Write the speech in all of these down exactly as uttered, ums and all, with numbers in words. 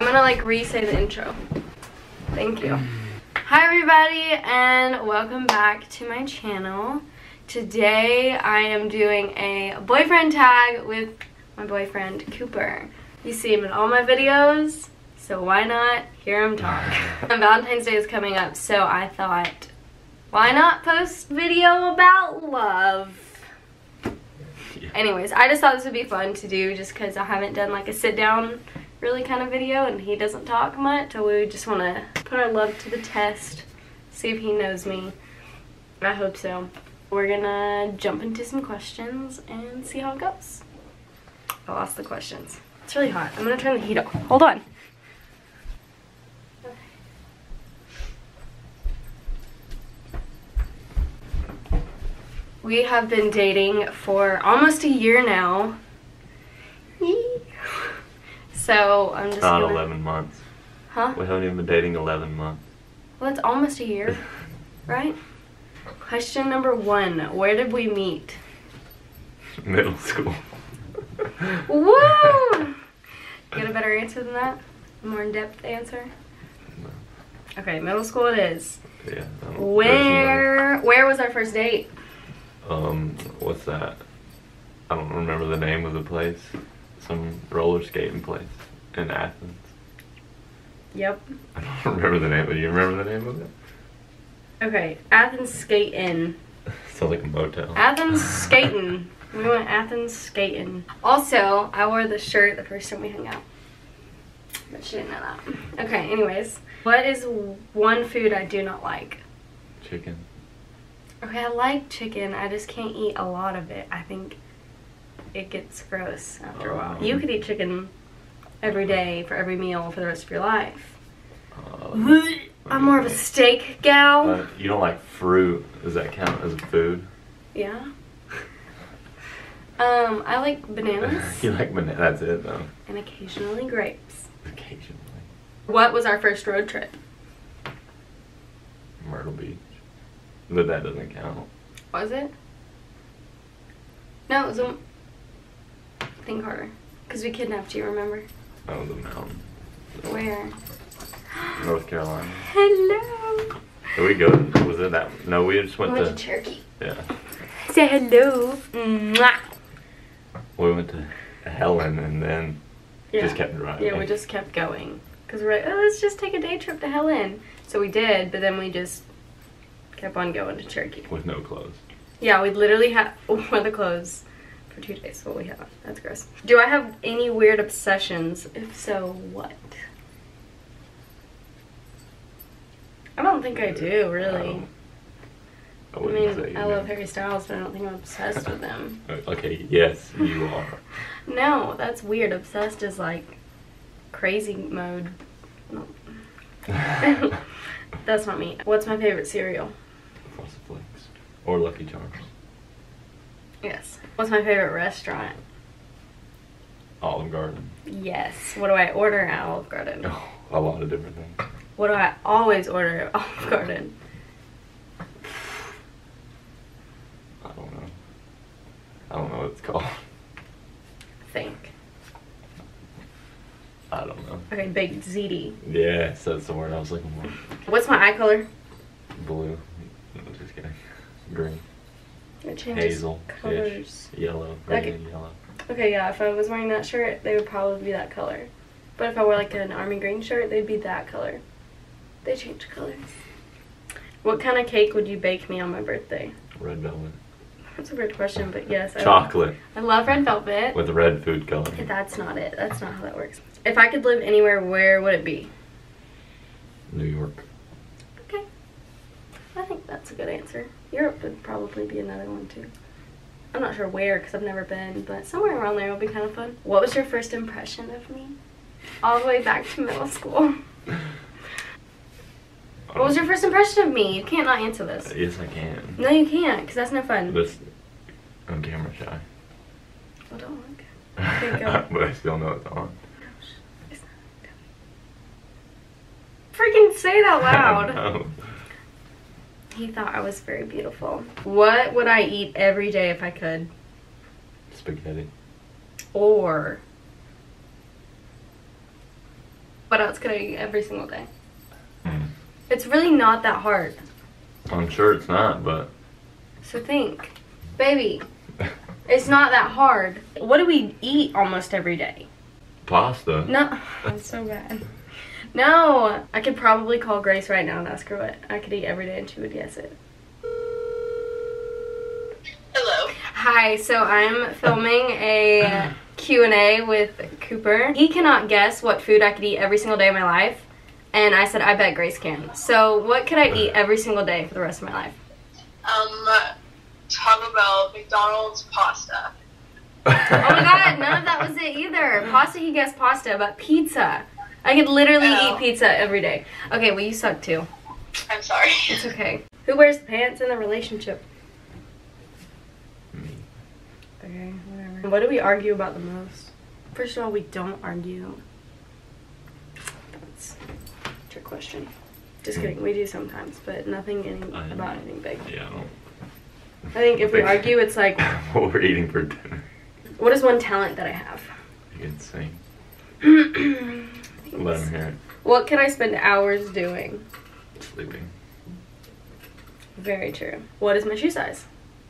gonna like re-say the intro. Thank you. Hi everybody and welcome back to my channel. Today I am doing a boyfriend tag with my boyfriend Cooper. You see him in all my videos, so why not hear him talk? And Valentine's Day is coming up, so I thought, why not post video about love? Yeah. Anyways, I just thought this would be fun to do just because I haven't done like a sit down really kind of video and he doesn't talk much, so we just want to put our love to the test, see if he knows me. I hope so. We're gonna jump into some questions and see how it goes. I lost the questions. It's really hot. I'm gonna turn the heat up. Hold on. We have been dating for almost a year now. So I'm just Not gonna... eleven months. Huh? We haven't even been dating eleven months. Well, it's almost a year, right? Question number one, where did we meet? Middle school. Woo! Get a better answer than that? A more in-depth answer? No. Okay, middle school it is. Yeah. Where, where was our first date? Um, what's that? I don't remember the name of the place. Some roller skating place in Athens. Yep. I don't remember the name. Do you remember the name of it? Okay, Athens Skatin'. Sounds like a motel. Athens Skatin'. We went Athens Skatin'. Also, I wore the shirt the first time we hung out. But she didn't know that. Okay, anyways. What is one food I do not like? Chicken. Okay, I like chicken. I just can't eat a lot of it. I think it gets gross after a while. Um, You could eat chicken every day for every meal for the rest of your life. Uh, I'm more of a steak gal. Uh, you don't like fruit. Does that count as a food? Yeah. Um, I like bananas. You like bananas. That's it, though. And occasionally grapes. Occasionally. What was our first road trip? Myrtle Beach. But that doesn't count. Was it? No, it was a... Think harder. Because we kidnapped you, remember? That was a mountain. Where? North Carolina. Hello. Did we go? Was it that? No, we just went, we went to, to Turkey. Yeah. Say hello. Mwah. We went to Helen and then Yeah. just kept driving. Yeah, we just kept going. Because we're like, oh, let's just take a day trip to Helen. So we did, but then we just kept on going to Turkey. With no clothes. Yeah, we literally had wore the clothes for two days. What we have. That's gross. Do I have any weird obsessions? If so, what? I don't think I do, really. Um, I, I wouldn't say mean, you I do. love Harry Styles, but I don't think I'm obsessed with him. Okay, yes, you are. No, that's weird. Obsessed is like crazy mode. No. That's not me. What's my favorite cereal? Frosted Flakes. Or Lucky Charms. Yes. What's my favorite restaurant? Olive Garden. Yes. What do I order at Olive Garden? Oh, a lot of different things. What do I always order at Olive Garden? I don't know. I don't know what it's called. Think. I don't know. Okay, baked ziti. Yes, that's the word I was looking for. What's my eye color? Blue. No, just kidding. Green. It changes Hazel. colors. Fish. Yellow. Okay. Red, yellow. Okay, yeah, if I was wearing that shirt, they would probably be that color. But if I wore like an army green shirt, they'd be that color. They change colors. What kind of cake would you bake me on my birthday? Red velvet. That's a weird question, but yes. I Chocolate. I love red velvet. With red food coloring. Okay, that's not it. That's not how that works. If I could live anywhere, where would it be? New York. Okay. I think that's a good answer. Europe would probably be another one too. I'm not sure where because I've never been, but somewhere around there would be kind of fun. What was your first impression of me? All the way back to middle school. What was your first impression of me? You can't not answer this. Yes, I can. No, you can't, because that's no fun. But I'm camera shy. Well, don't look. Okay, go. But I still know it's on. Freaking say it out loud. No. He thought I was very beautiful. What would I eat every day if I could? Spaghetti. Or What else could I eat every single day? Hmm. It's really not that hard. I'm sure it's not, but... So think. Baby, it's not that hard. What do we eat almost every day? Pasta. No, that's so bad. No, I could probably call Grace right now and ask her what I could eat every day and she would guess it. Hello. Hi, so I'm filming a Q and A with Cooper. He cannot guess what food I could eat every single day of my life. And I said, I bet Grace can. So what could I eat every single day for the rest of my life? Um, Taco Bell, McDonald's, pasta. Oh my god, none of that was it either. Pasta, he guessed pasta, but pizza. I could literally Oh. eat pizza every day. Okay, well you suck too. I'm sorry. It's okay. Who wears the pants in the relationship? Me. Okay, whatever. What do we argue about the most? First of all, we don't argue. That's a trick question. Just kidding, we do sometimes, but nothing any, I- about anything big. Yeah, I don't... I think if we argue, it's like, what we're eating for dinner. what is one talent that I have? You can sing. Thanks. Let him hear it. What can I spend hours doing? Sleeping. Very true. What is my shoe size?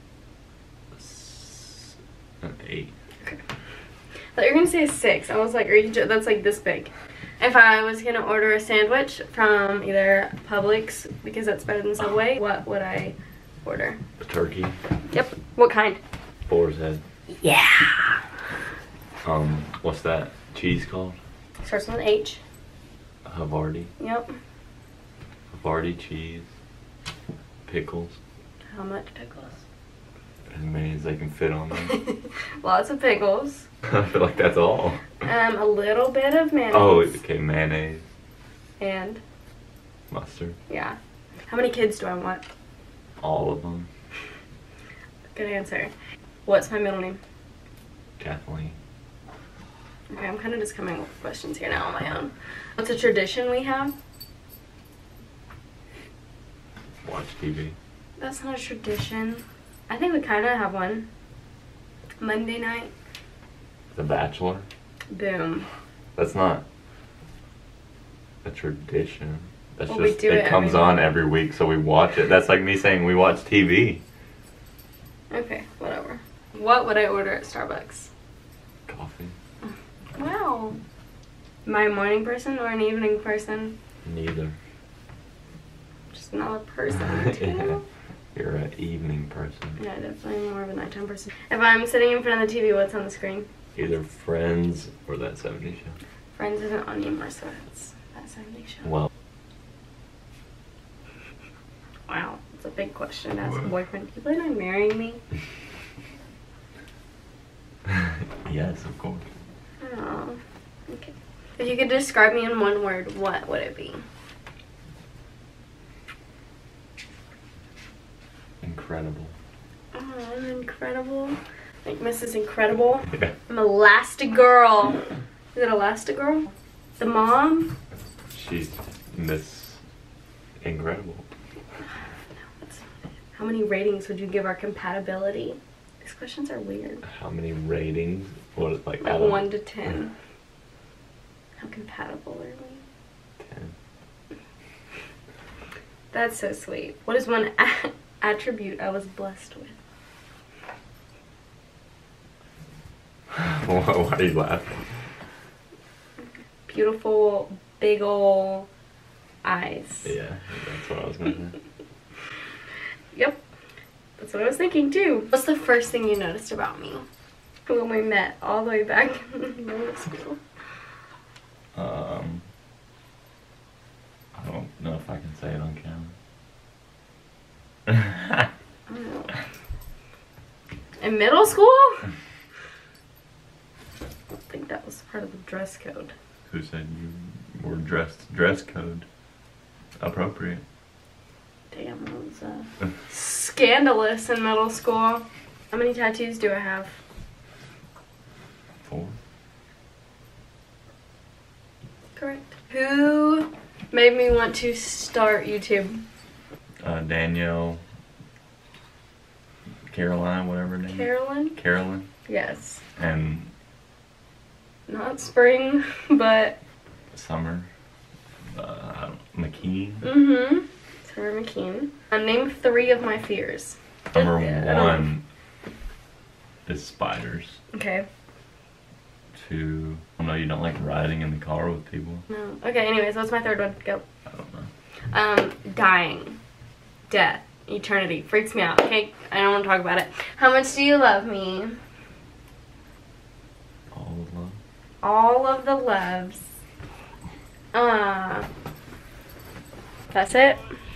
S- An eight. Okay. I thought you were gonna say a six. I was like, are you? jo- That's like this big. If I was gonna order a sandwich from either Publix because that's better than Subway, what would I order? A turkey. Yep. What kind? Boar's head. Yeah. Um, what's that cheese called? Starts with an H. Havarti. Yep. Havarti cheese. Pickles. How much pickles? As many as they can fit on them. Lots of pickles. I feel like that's all. Um, a little bit of mayonnaise. Oh, okay, mayonnaise. And Mustard. yeah. How many kids do I want? All of them. Good answer. What's my middle name? Kathleen. Okay, I'm kind of just coming up with questions here now on my own. What's a tradition we have? Watch T V. That's not a tradition. I think we kind of have one. Monday night. The Bachelor. Boom. That's not a tradition. That's Well, we just do it, it comes every on night. every week, so we watch it. That's like me saying we watch T V. Okay, whatever. What would I order at Starbucks? Coffee. Wow. Am I a morning person or an evening person? Neither. Just not a person. Yeah. too. You're an evening person. Yeah, definitely more of a nighttime person. If I'm sitting in front of the T V, what's on the screen? Either Friends or that seventies show. Friends isn't on anymore, so it's that seventies show. Well, Wow, it's a big question to ask a boyfriend. Do you plan on marrying me? yes, of course. Oh, okay. If you could describe me in one word, what would it be? Incredible. Oh, I'm incredible. Like Missus Incredible. Yeah. I'm Elastigirl. Is it Elastigirl? The mom? She's Miss Incredible. How many ratings would you give our compatibility? These questions are weird. How many ratings? What is like? Like out of one to ten. How compatible are we? ten. That's so sweet. What is one a- attribute I was blessed with? Why why are you laughing? Beautiful, big ol' eyes. Yeah, that's what I was gonna say. Yep. That's what I was thinking too. What's the first thing you noticed about me when we met all the way back in middle school? Um, I don't know if I can say it on camera. I don't know. In middle school? I don't think that was part of the dress code. Who said you were dressed dress code appropriate? Damn, that was uh, scandalous in middle school. How many tattoos do I have? Four. Correct. Who made me want to start YouTube? Uh, Danielle, Caroline, whatever her name. is. Carolyn? Carolyn. Yes. And Not Spring, but Summer. Uh, I don't, McKean. Mm-hmm. Summer McKean. Uh, name three of my fears. Number Yeah, one is spiders. Okay. Two, oh no, you don't like riding in the car with people? No. Okay, anyways, what's my third one? Go. I don't know. Um, dying. Death. Eternity. Freaks me out. Okay, I don't want to talk about it. How much do you love me? All of love. All of the loves. Uh, that's it?